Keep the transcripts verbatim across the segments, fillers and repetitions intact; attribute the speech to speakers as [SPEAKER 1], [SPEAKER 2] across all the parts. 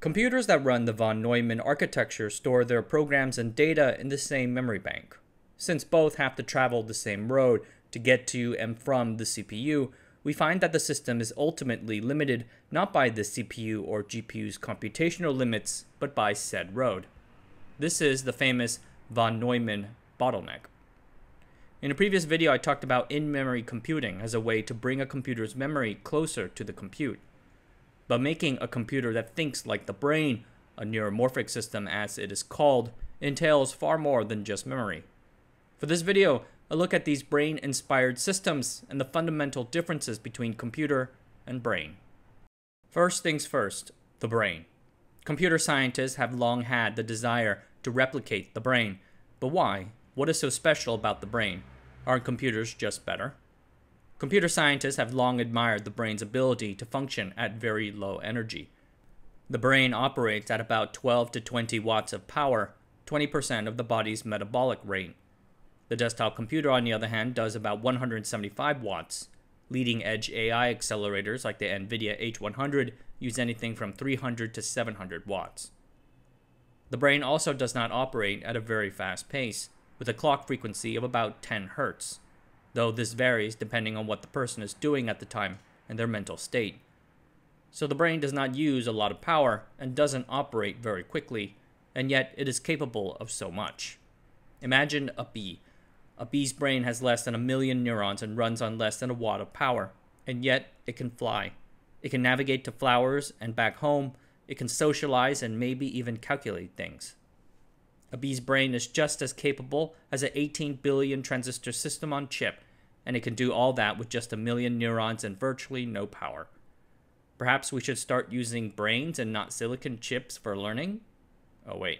[SPEAKER 1] Computers that run the von Neumann architecture store their programs and data in the same memory bank. Since both have to travel the same road to get to and from the C P U, we find that the system is ultimately limited not by the C P U or G P U's computational limits, but by said road. This is the famous von Neumann bottleneck. In a previous video, I talked about in-memory computing as a way to bring a computer's memory closer to the compute. But making a computer that thinks like the brain, a neuromorphic system as it is called, entails far more than just memory. For this video, a look at these brain-inspired systems and the fundamental differences between computer and brain. First things first, the brain. Computer scientists have long had the desire to replicate the brain. But why? What is so special about the brain? Aren't computers just better? Computer scientists have long admired the brain's ability to function at very low energy. The brain operates at about twelve to twenty watts of power, twenty percent of the body's metabolic rate. The desktop computer, on the other hand, does about one hundred seventy-five watts. Leading-edge A I accelerators like the NVIDIA H one hundred use anything from three hundred to seven hundred watts. The brain also does not operate at a very fast pace, with a clock frequency of about ten hertz. Though this varies depending on what the person is doing at the time and their mental state. So the brain does not use a lot of power and doesn't operate very quickly, and yet it is capable of so much. Imagine a bee. A bee's brain has less than a million neurons and runs on less than a watt of power, and yet it can fly. It can navigate to flowers and back home, it can socialize and maybe even calculate things. A bee's brain is just as capable as an eighteen billion transistor system on chip, and it can do all that with just a million neurons and virtually no power. Perhaps we should start using brains and not silicon chips for learning? Oh wait.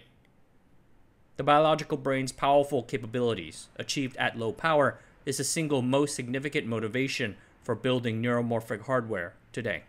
[SPEAKER 1] The biological brain's powerful capabilities, achieved at low power, is the single most significant motivation for building neuromorphic hardware today.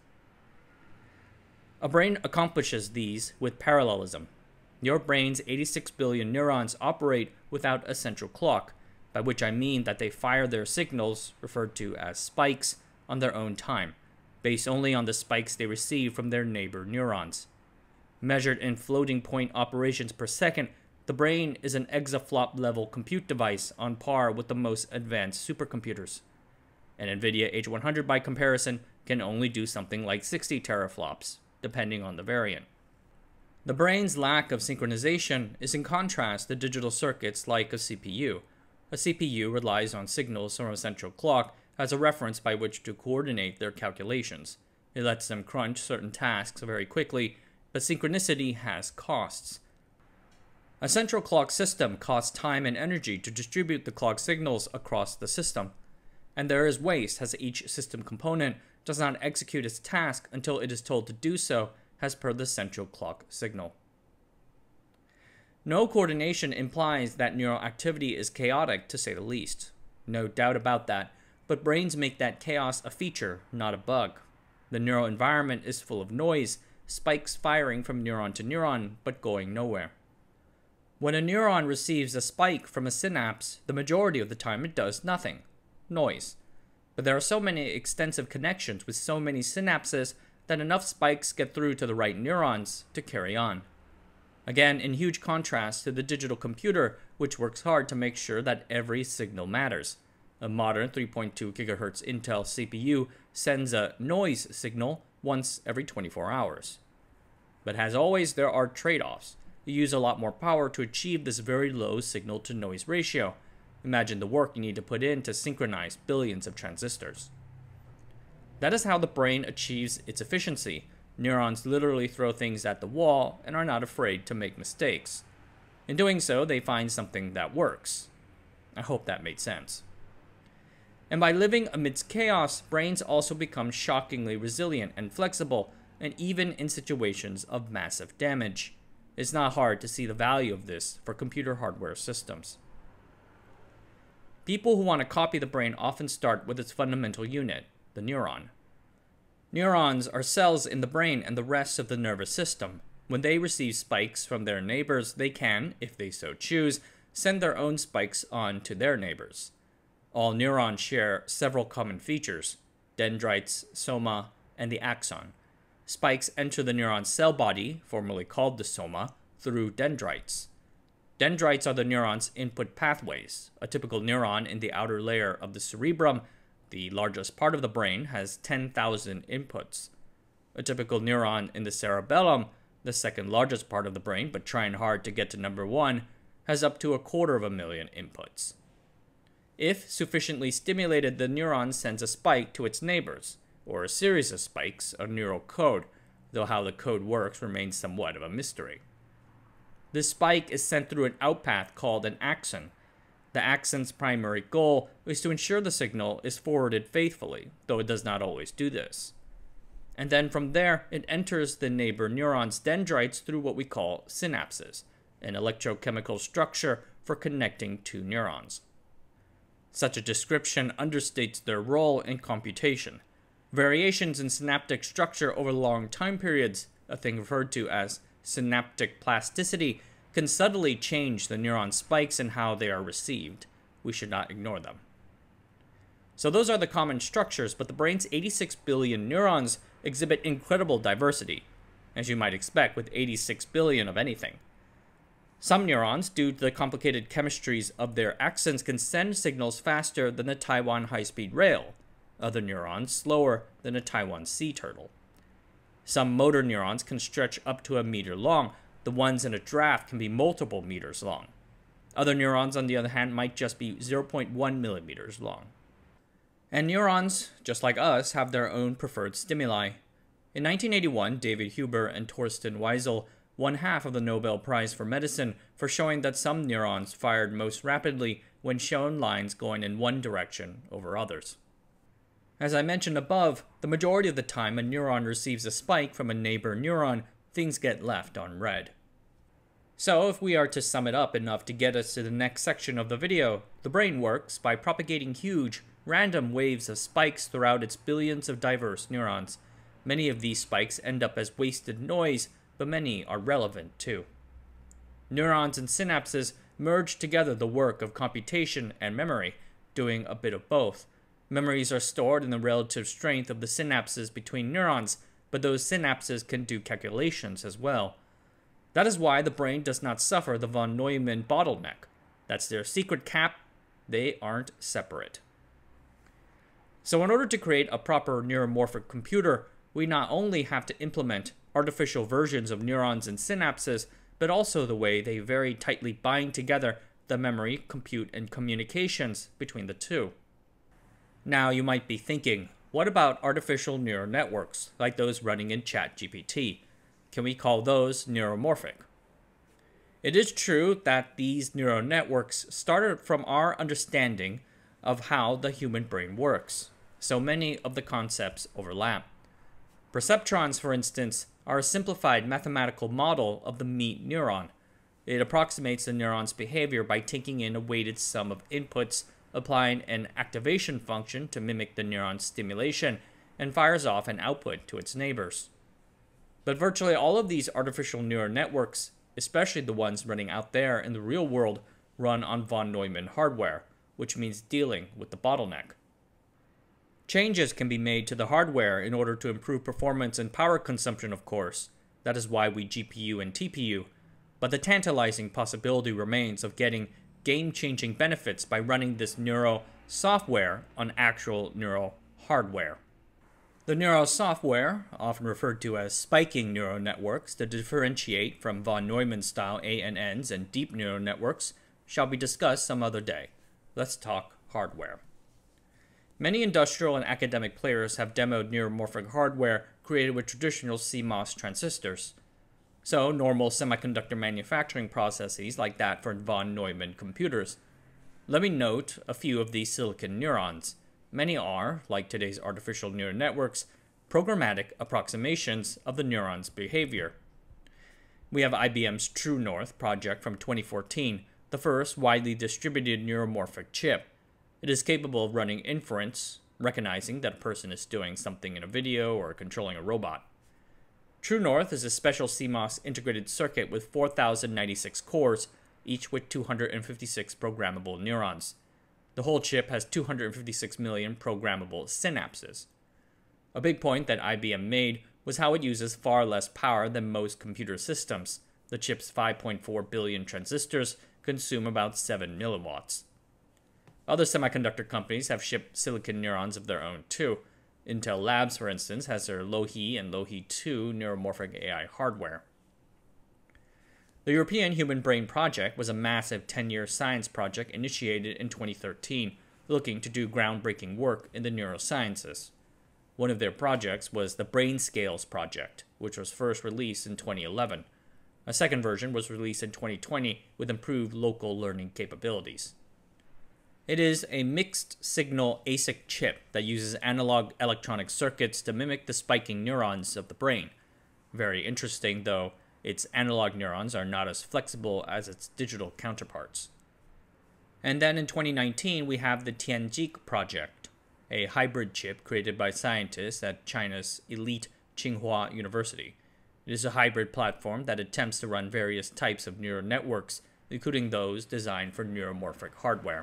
[SPEAKER 1] A brain accomplishes these with parallelism. Your brain's eighty-six billion neurons operate without a central clock, by which I mean that they fire their signals, referred to as spikes, on their own time, based only on the spikes they receive from their neighbor neurons. Measured in floating point operations per second, the brain is an exaflop-level compute device on par with the most advanced supercomputers. An NVIDIA H one hundred, by comparison, can only do something like sixty teraflops, depending on the variant. The brain's lack of synchronization is in contrast to digital circuits like a C P U. A C P U relies on signals from a central clock as a reference by which to coordinate their calculations. It lets them crunch certain tasks very quickly, but synchronicity has costs. A central clock system costs time and energy to distribute the clock signals across the system, and there is waste as each system component does not execute its task until it is told to do so as per the central clock signal. No coordination implies that neural activity is chaotic, to say the least. No doubt about that, but brains make that chaos a feature, not a bug. The neural environment is full of noise, spikes firing from neuron to neuron, but going nowhere. When a neuron receives a spike from a synapse, the majority of the time it does nothing. Noise. But there are so many extensive connections with so many synapses that enough spikes get through to the right neurons to carry on. Again, in huge contrast to the digital computer, which works hard to make sure that every signal matters. A modern three point two gigahertz Intel C P U sends a noise signal once every twenty-four hours. But as always, there are trade-offs. You use a lot more power to achieve this very low signal-to-noise ratio. Imagine the work you need to put in to synchronize billions of transistors. That is how the brain achieves its efficiency. Neurons literally throw things at the wall and are not afraid to make mistakes. In doing so, they find something that works. I hope that made sense. And by living amidst chaos, brains also become shockingly resilient and flexible, and even in situations of massive damage. It's not hard to see the value of this for computer hardware systems. People who want to copy the brain often start with its fundamental unit, the neuron. Neurons are cells in the brain and the rest of the nervous system. When they receive spikes from their neighbors, they can, if they so choose, send their own spikes on to their neighbors. All neurons share several common features: dendrites, soma, and the axon. spikes enter the neuron's cell body, formerly called the soma, through dendrites. Dendrites are the neuron's input pathways. A typical neuron in the outer layer of the cerebrum, the largest part of the brain, has ten thousand inputs. A typical neuron in the cerebellum, the second largest part of the brain, but trying hard to get to number one, has up to a quarter of a million inputs. If sufficiently stimulated, the neuron sends a spike to its neighbors, or a series of spikes, a neural code, though how the code works remains somewhat of a mystery. This spike is sent through an outpath called an axon. The axon's primary goal is to ensure the signal is forwarded faithfully, though it does not always do this. And then from there, it enters the neighbor neuron's dendrites through what we call synapses, an electrochemical structure for connecting two neurons. Such a description understates their role in computation. Variations in synaptic structure over long time periods, a thing referred to as synaptic plasticity, can subtly change the neuron spikes and how they are received. We should not ignore them. So those are the common structures, but the brain's eighty-six billion neurons exhibit incredible diversity, as you might expect with eighty-six billion of anything. Some neurons, due to the complicated chemistries of their axons, can send signals faster than the Taiwan high-speed rail. Other neurons slower than a Taiwan sea turtle. Some motor neurons can stretch up to a meter long. The ones in a giraffe can be multiple meters long. Other neurons, on the other hand, might just be zero point one millimeters long. And neurons, just like us, have their own preferred stimuli. In nineteen eighty-one, David Huber and Torsten Wiesel won half of the Nobel Prize for Medicine for showing that some neurons fired most rapidly when shown lines going in one direction over others. As I mentioned above, the majority of the time a neuron receives a spike from a neighbor neuron, things get left unread. So if we are to sum it up enough to get us to the next section of the video, the brain works by propagating huge, random waves of spikes throughout its billions of diverse neurons. Many of these spikes end up as wasted noise, but many are relevant too. Neurons and synapses merge together the work of computation and memory, doing a bit of both. Memories are stored in the relative strength of the synapses between neurons, but those synapses can do calculations as well. That is why the brain does not suffer the von Neumann bottleneck. That's their secret cap. They aren't separate. So in order to create a proper neuromorphic computer, we not only have to implement artificial versions of neurons and synapses, but also the way they very tightly bind together the memory, compute, and communications between the two. Now you might be thinking, what about artificial neural networks, like those running in ChatGPT? Can we call those neuromorphic? It is true that these neural networks started from our understanding of how the human brain works, so many of the concepts overlap. Perceptrons, for instance, are a simplified mathematical model of the meat neuron. It approximates the neuron's behavior by taking in a weighted sum of inputs, applying an activation function to mimic the neuron's stimulation, and fires off an output to its neighbors. But virtually all of these artificial neural networks, especially the ones running out there in the real world, run on von Neumann hardware, which means dealing with the bottleneck. Changes can be made to the hardware in order to improve performance and power consumption, of course. That is why we G P U and T P U. But the tantalizing possibility remains of getting game-changing benefits by running this neural software on actual neural hardware. The neural software, often referred to as spiking neural networks to differentiate from von Neumann-style A N Ns and deep neural networks, shall be discussed some other day. Let's talk hardware. Many industrial and academic players have demoed neuromorphic hardware created with traditional C MOS transistors. So, normal semiconductor manufacturing processes like that for von Neumann computers. Let me note a few of these silicon neurons. Many are, like today's artificial neural networks, programmatic approximations of the neuron's behavior. We have I B M's True North project from twenty fourteen, the first widely distributed neuromorphic chip. It is capable of running inference, recognizing that a person is doing something in a video or controlling a robot. True North is a special C MOS integrated circuit with four thousand ninety-six cores, each with two hundred fifty-six programmable neurons. The whole chip has two hundred fifty-six million programmable synapses. A big point that I B M made was how it uses far less power than most computer systems. The chip's five point four billion transistors consume about seven milliwatts. Other semiconductor companies have shipped silicon neurons of their own too. Intel Labs, for instance, has their Loihi and Loihi two neuromorphic A I hardware. The European Human Brain Project was a massive ten-year science project initiated in twenty thirteen, looking to do groundbreaking work in the neurosciences. One of their projects was the Brain Scales Project, which was first released in twenty eleven. A second version was released in twenty twenty with improved local learning capabilities. It is a mixed-signal A S I C chip that uses analog electronic circuits to mimic the spiking neurons of the brain. Very interesting, though, its analog neurons are not as flexible as its digital counterparts. And then in twenty nineteen, we have the Tianjik project, a hybrid chip created by scientists at China's elite Tsinghua University. It is a hybrid platform that attempts to run various types of neural networks, including those designed for neuromorphic hardware.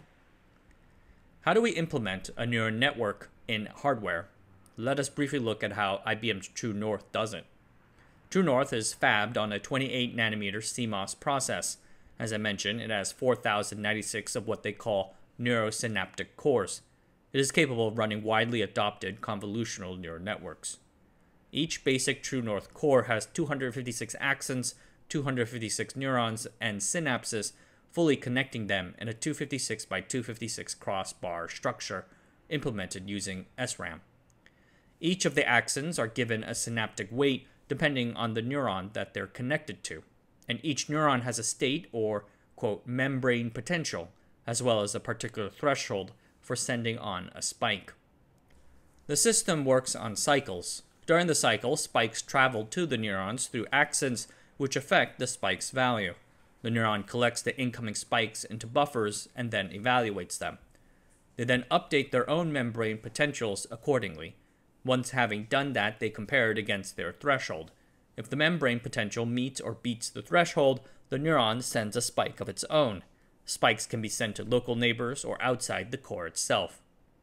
[SPEAKER 1] How do we implement a neural network in hardware? Let us briefly look at how I B M's True North does it. True North is fabbed on a twenty-eight nanometer C MOS process. As I mentioned, it has four thousand ninety-six of what they call neurosynaptic cores. It is capable of running widely adopted convolutional neural networks. Each basic True North core has two hundred fifty-six axons, two hundred fifty-six neurons, and synapses, fully connecting them in a two fifty-six by two fifty-six crossbar structure implemented using S RAM. Each of the axons are given a synaptic weight depending on the neuron that they're connected to, and each neuron has a state or, quote, membrane potential, as well as a particular threshold for sending on a spike. The system works on cycles. During the cycle, spikes travel to the neurons through axons which affect the spike's value. The neuron collects the incoming spikes into buffers and then evaluates them. They then update their own membrane potentials accordingly. Once having done that, they compare it against their threshold. If the membrane potential meets or beats the threshold, the neuron sends a spike of its own. Spikes can be sent to local neighbors or outside the core itself.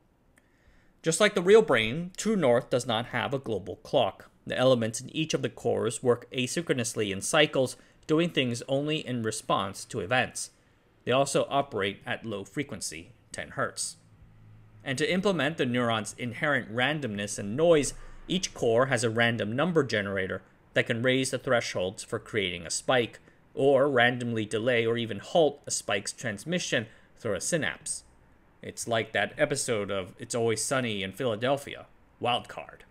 [SPEAKER 1] Just like the real brain, True North does not have a global clock. The elements in each of the cores work asynchronously in cycles, doing things only in response to events. They also operate at low frequency, ten hertz. And to implement the neuron's inherent randomness and noise, each core has a random number generator that can raise the thresholds for creating a spike, or randomly delay or even halt a spike's transmission through a synapse. It's like that episode of It's Always Sunny in Philadelphia, Wildcard.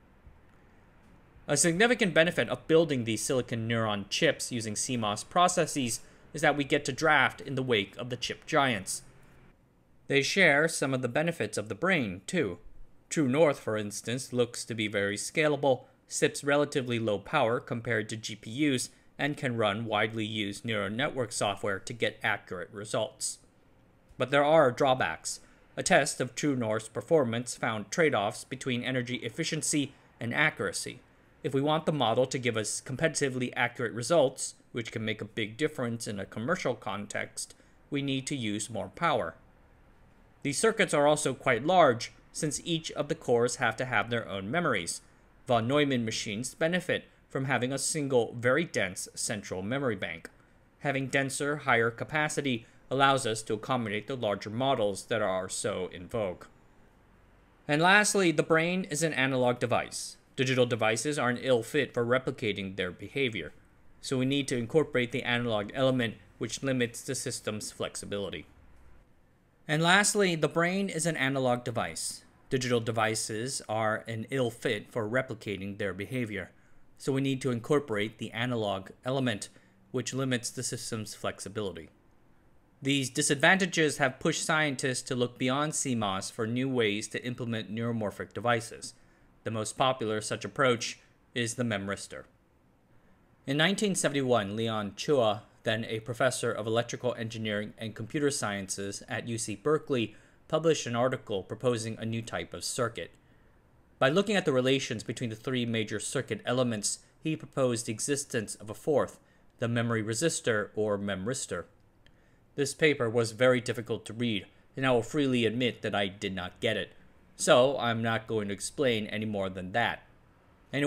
[SPEAKER 1] A significant benefit of building these silicon neuron chips using C MOS processes is that we get to draft in the wake of the chip giants. They share some of the benefits of the brain, too. True North, for instance, looks to be very scalable, sips relatively low power compared to G P Us, and can run widely used neural network software to get accurate results. But there are drawbacks. A test of True North's performance found trade-offs between energy efficiency and accuracy. If we want the model to give us competitively accurate results, which can make a big difference in a commercial context, we need to use more power. These circuits are also quite large, since each of the cores have to have their own memories. Von Neumann machines benefit from having a single, very dense central memory bank. Having denser, higher capacity allows us to accommodate the larger models that are so in vogue. And lastly, the brain is an analog device. Digital devices are an ill fit for replicating their behavior, so we need to incorporate the analog element, which limits the system's flexibility. And lastly, the brain is an analog device. Digital devices are an ill fit for replicating their behavior, so we need to incorporate the analog element, which limits the system's flexibility. These disadvantages have pushed scientists to look beyond C MOS for new ways to implement neuromorphic devices. The most popular such approach is the memristor. In nineteen seventy-one, Leon Chua, then a professor of electrical engineering and computer sciences at U C Berkeley, published an article proposing a new type of circuit. By looking at the relations between the three major circuit elements, he proposed the existence of a fourth, the memory resistor or memristor. This paper was very difficult to read, and I will freely admit that I did not get it. So I'm not going to explain any more than that. Anyway,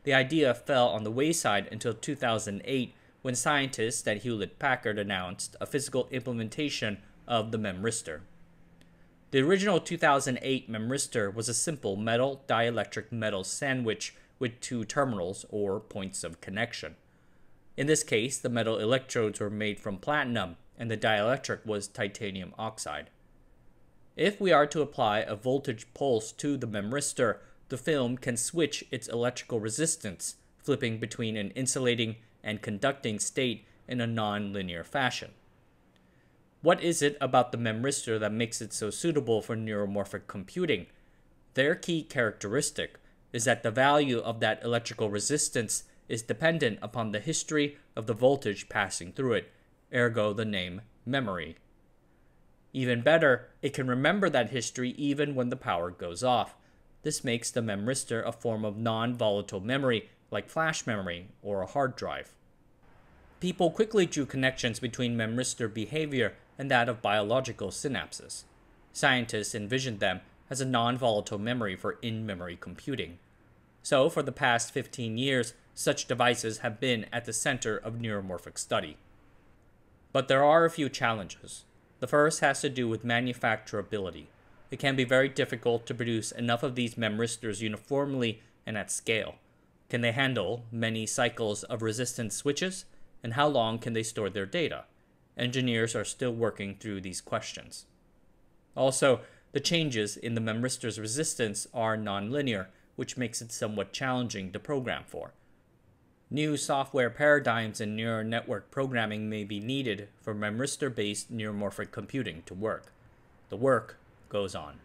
[SPEAKER 1] the idea fell on the wayside until two thousand eight, when scientists at Hewlett-Packard announced a physical implementation of the memristor. The original two thousand eight memristor was a simple metal dielectric metal sandwich with two terminals, or points of connection. In this case, the metal electrodes were made from platinum, and the dielectric was titanium oxide. If we are to apply a voltage pulse to the memristor, the film can switch its electrical resistance, flipping between an insulating and conducting state in a non-linear fashion. What is it about the memristor that makes it so suitable for neuromorphic computing? Their key characteristic is that the value of that electrical resistance is dependent upon the history of the voltage passing through it, ergo the name memory. Even better, it can remember that history even when the power goes off. This makes the memristor a form of non-volatile memory, like flash memory or a hard drive. People quickly drew connections between memristor behavior and that of biological synapses. Scientists envisioned them as a non-volatile memory for in-memory computing. So, for the past fifteen years, such devices have been at the center of neuromorphic study. But there are a few challenges. The first has to do with manufacturability. It can be very difficult to produce enough of these memristors uniformly and at scale. Can they handle many cycles of resistance switches? And how long can they store their data? Engineers are still working through these questions. Also, the changes in the memristor's resistance are nonlinear, which makes it somewhat challenging to program for. New software paradigms in neural network programming may be needed for memristor-based neuromorphic computing to work. The work goes on.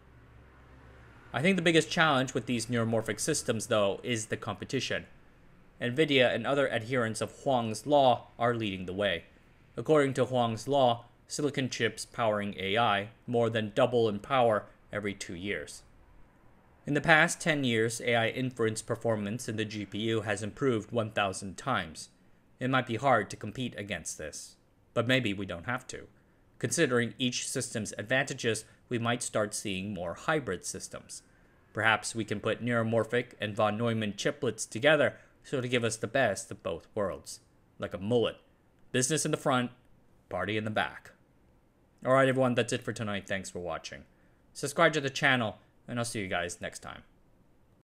[SPEAKER 1] I think the biggest challenge with these neuromorphic systems, though, is the competition. NVIDIA and other adherents of Huang's law are leading the way. According to Huang's law, silicon chips powering A I more than double in power every two years. In the past ten years, A I inference performance in the G P U has improved one thousand times. It might be hard to compete against this, but maybe we don't have to. Considering each system's advantages, we might start seeing more hybrid systems. Perhaps we can put neuromorphic and von Neumann chiplets together so to give us the best of both worlds. Like a mullet. Business in the front, party in the back. Alright everyone, that's it for tonight. Thanks for watching. Subscribe to the channel, and I'll see you guys next time.